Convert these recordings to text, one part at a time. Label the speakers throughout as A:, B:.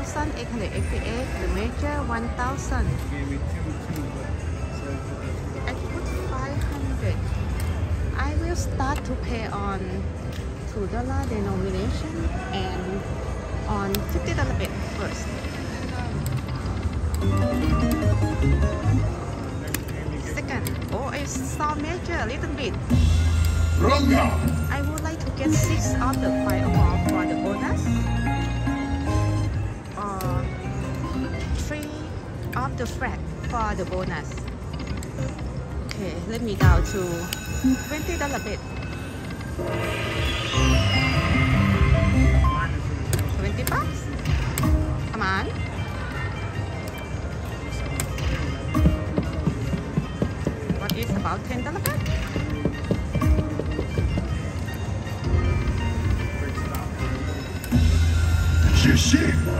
A: 1,888. The major 1,000. I put 500. I will start to pay on $2 denomination and on $50 bet first. Second, oh, I saw major a little bit. I would like to get 6 of the fireball for the bonus, or 3 of the flag for the bonus. Okay, let me down to $20 bet. 20 bucks. Come on. What is about $10 bet? $80.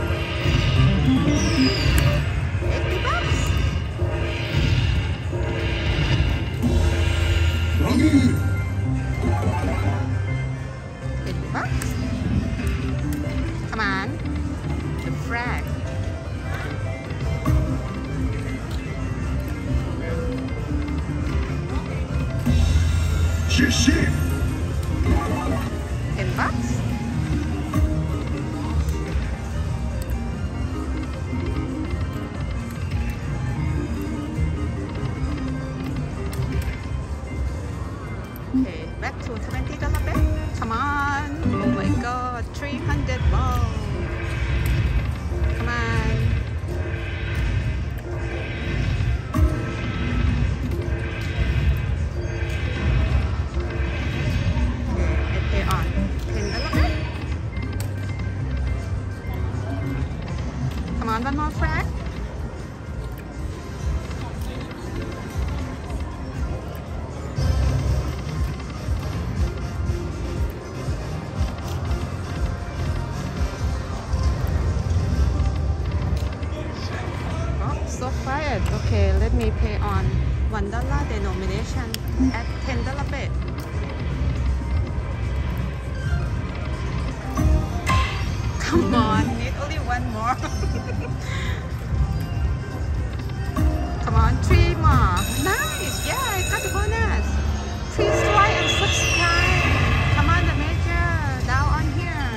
A: $50. Come on. The frag. $10. Okay, back to $20 bet. Come on. Oh my god, 300 balls. Come on. Okay, I pay on $10 bet. Come on, one more frag. So quiet. Okay, let me pay on $1 denomination at $10 bet. Come on, need only one more. Come on, 3 more. Nice. Yeah, I got the bonus. Please like and subscribe. Come on, the major down on here.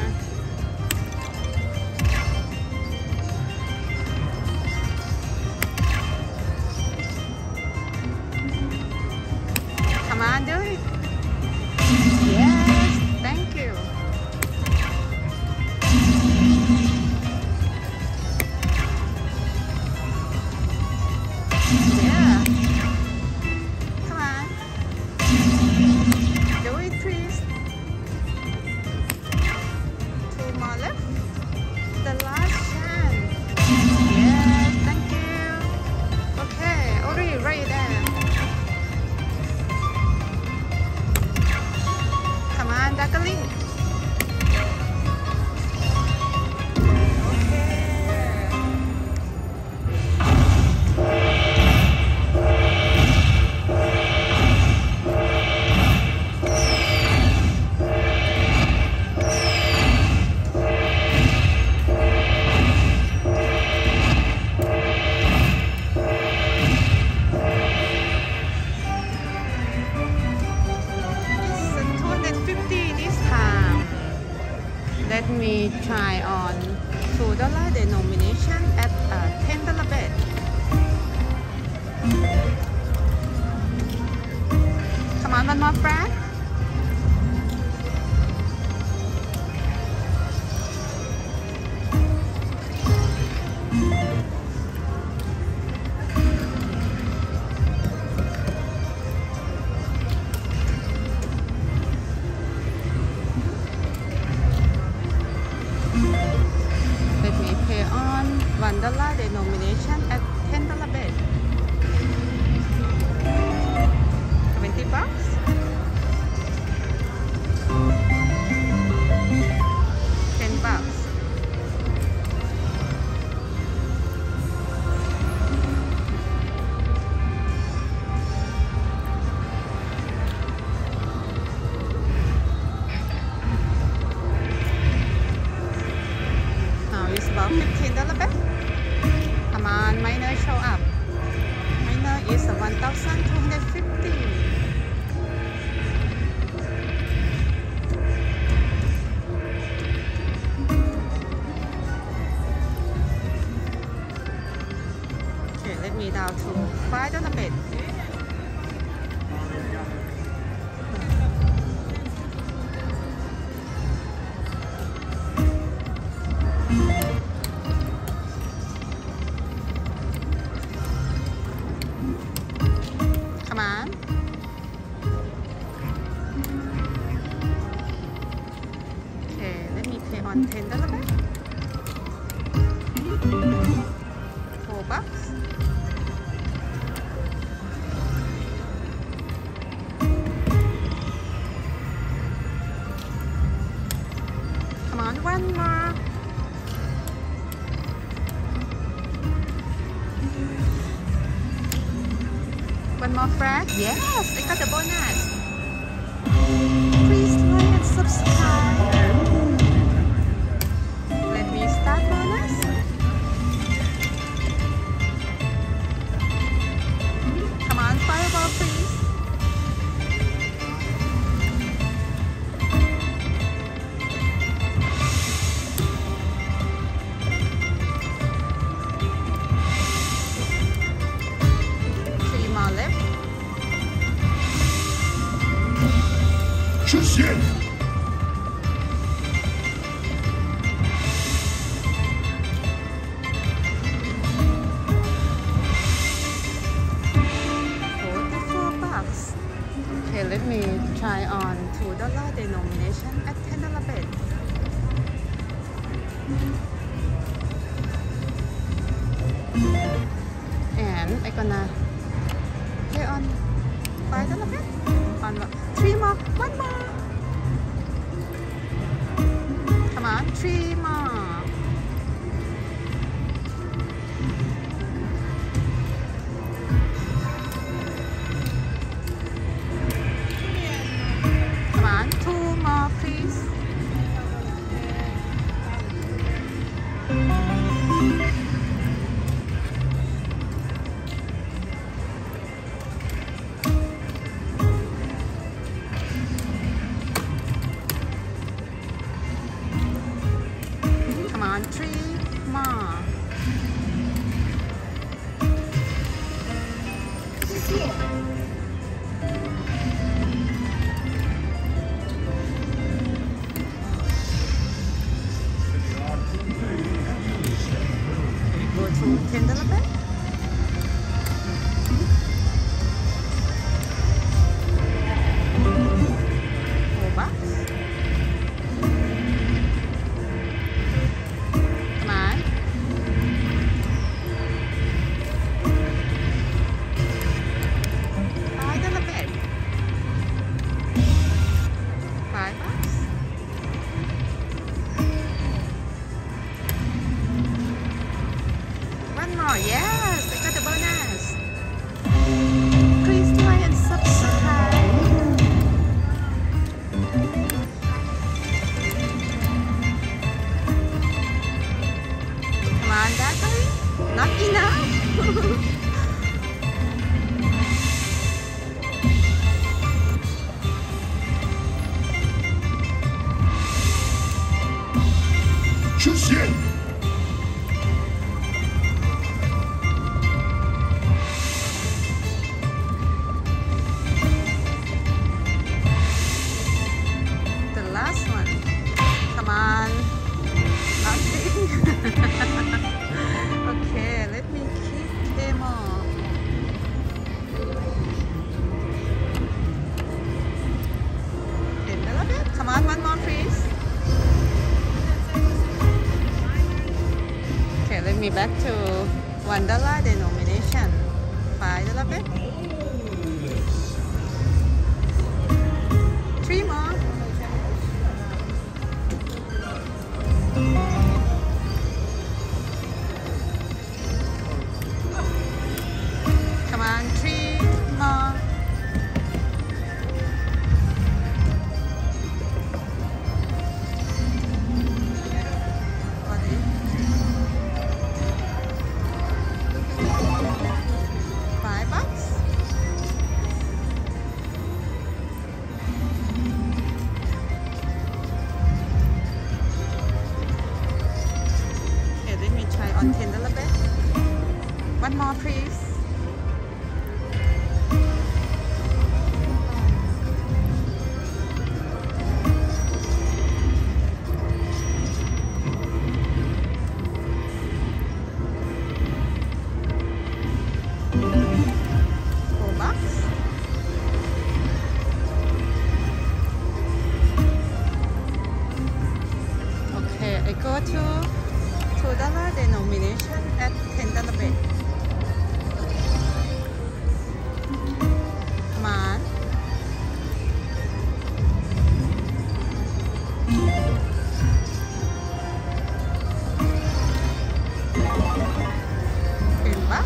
A: Come on, do it. Yes, thank you. Yeah. Come on. Do it, please. 2 more left. The last chance. Yes, thank you. Okay, already right there. Come on, darling. Let me try on $2 denomination at $10 bet. Come on, one more frag. Let me pay on $1 denomination at $10 bet. 20 bucks. $10. Now it's about about $15 bet. Come on, minor show up. Minor is 1,250. Okay, let me down to $5 bet. Come on. Okay, let me pay on $10 bet. $4. Come on, one more. One more frag? Yes, I got the bonus. Please like and subscribe. Let me start bonus. Come on, fireball please. Left.
B: 出现。
A: $44. Okay, let me try on $2 denomination at $10 bet. And I'm gonna pay on $5 bet. On 3 more, 1 more. Come on, 3 more. Come on, 2 more, please. Come on, 3 more. Go to $10 bet. $4. Come on. $5 bet. $5. One more, yes, I got the bonus. Please like and subscribe. Come on, battery. Not enough.
B: 出现。
A: The last one. Come on. Nothing. Okay, let me keep them all. $10 bet. Come on, one more, please. Okay, let me back to $1 denomination. $5 bet. 3 more. Come on, 3 more. on $10 bed. One more, please. Go to $2 denomination at $10 bed. Come on. $10.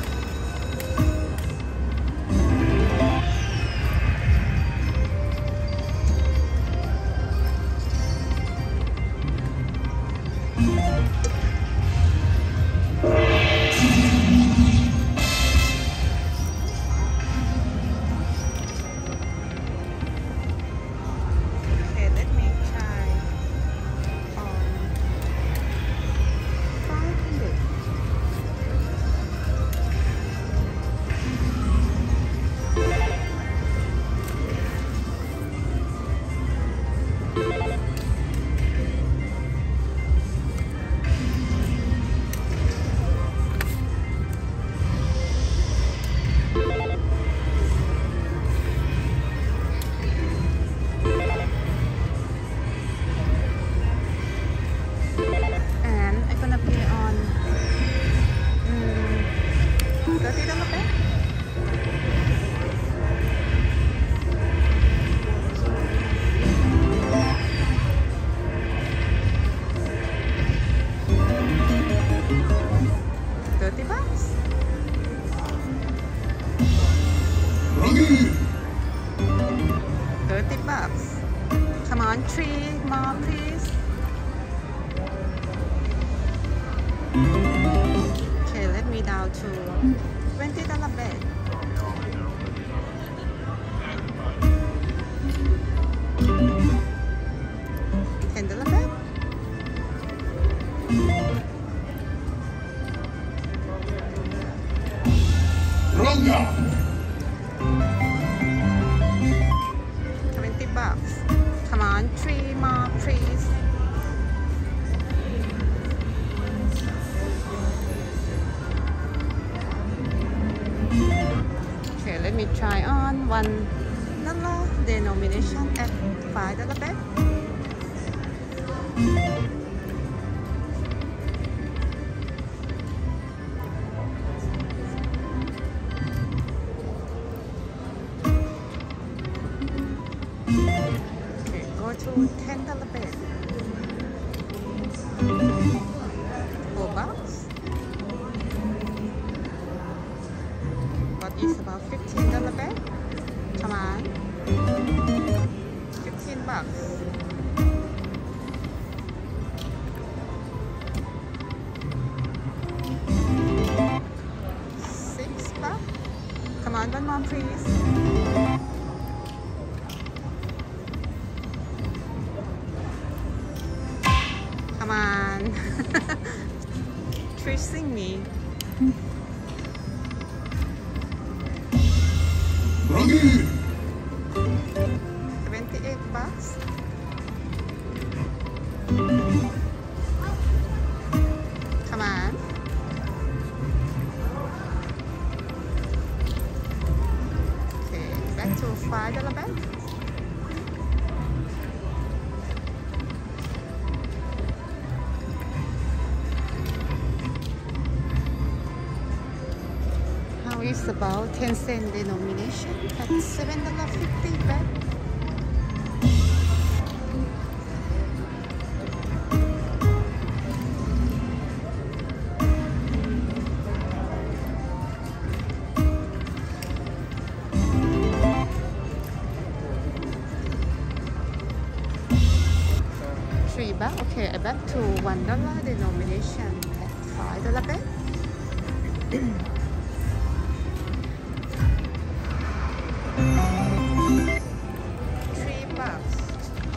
A: $30. Come on, 3 more, please. Okay, let me down to $20 bed. $10 bed.
B: Ronda.
A: $20. Come on, 3 more, please. Okay, let me try on $1 denomination at $5 bed. To $10 bed. $4. What is about $15 bed? Come on. $15. $6. Come on, one more, please. Come on. Tracing me.
B: Ready.
A: $28. Come on. Okay, back to $5 bed. Is about 10-cent denomination at $7.50 bed. $3. Okay, back to $1 denomination at $5 bed.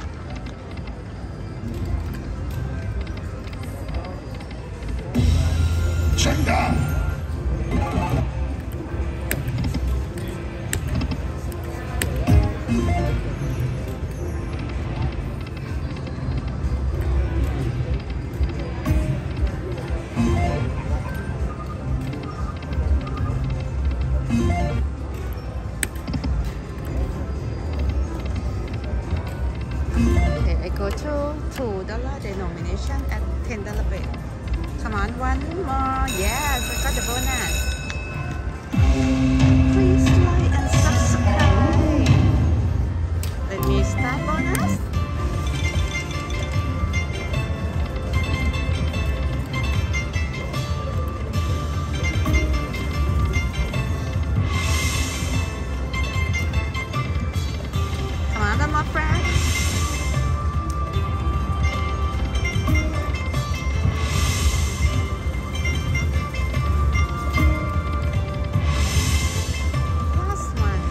A: $3.
B: 장단.
A: Okay, I go to $2 denomination at $10 bit. Come on, one more. Yes, I got the bonus. Please like and subscribe. Let me start bonus. Come on, one more friend. Last one.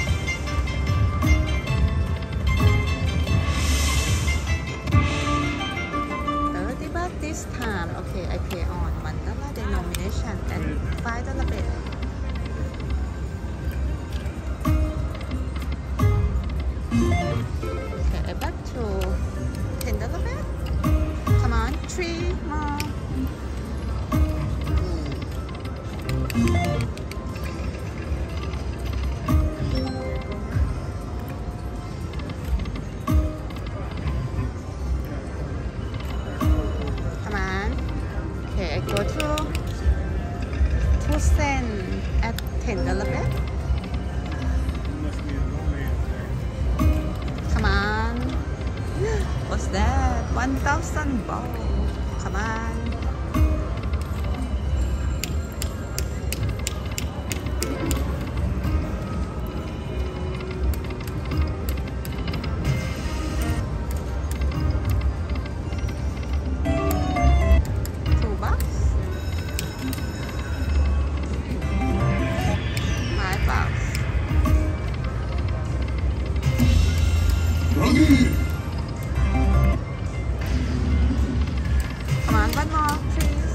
A: 30 baht this time. Okay, I pay on $1 denomination and $5 bit. Okay, I back to $10 bit. Come on, 3 more. Come on. Okay, I go to 2 cents at $10 bit. Come on. What's that? 1,000 ball. Come on. $2. $5.
B: Ready.
A: Come on, one more, please.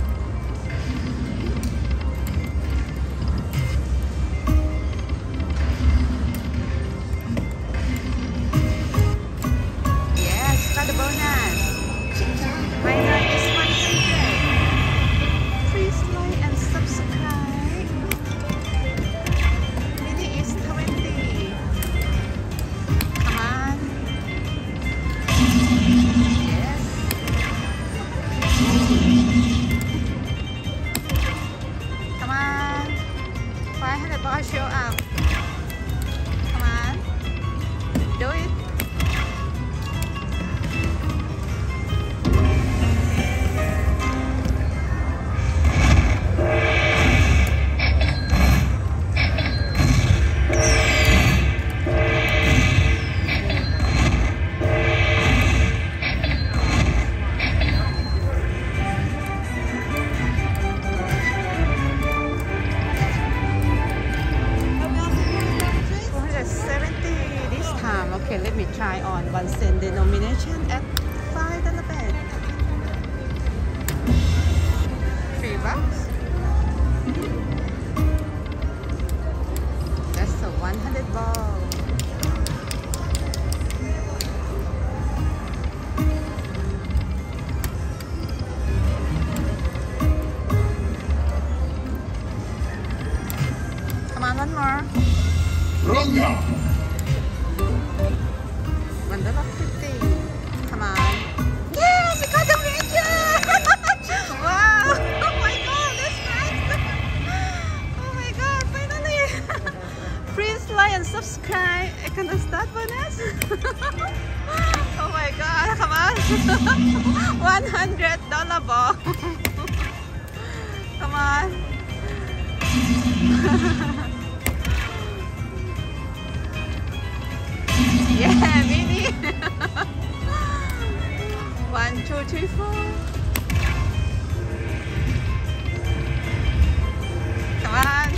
A: Yes, got the bonus. My name is 100. Please like and subscribe. Mini is 20. Come on. Yes. Come on. 500 ball show up. Come on. Do it. Okay, let me try on 1 cent denomination at $5 bit. $3. That's a 100 ball. Come on, one more.
B: Ronga.
A: $1.50. Come on. Yes, we got the major! Wow! Oh my god, that's nice! Oh my god, finally! Please like and subscribe. Can I start bonus? Oh my god, come on! $100 ball. Come on. Yeah, mini. 1, 2, 3, 4. Come on.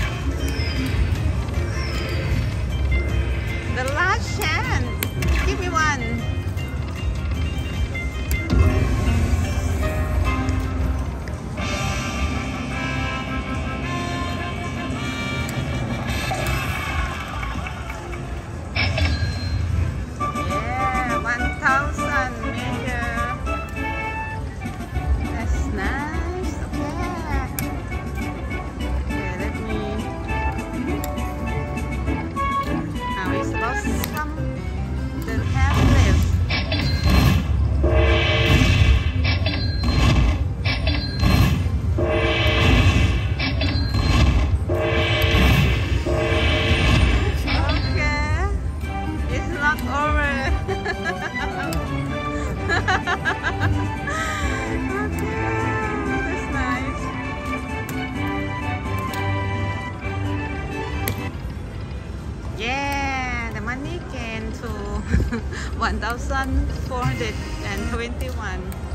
A: The last chance. Give me one. 1,421.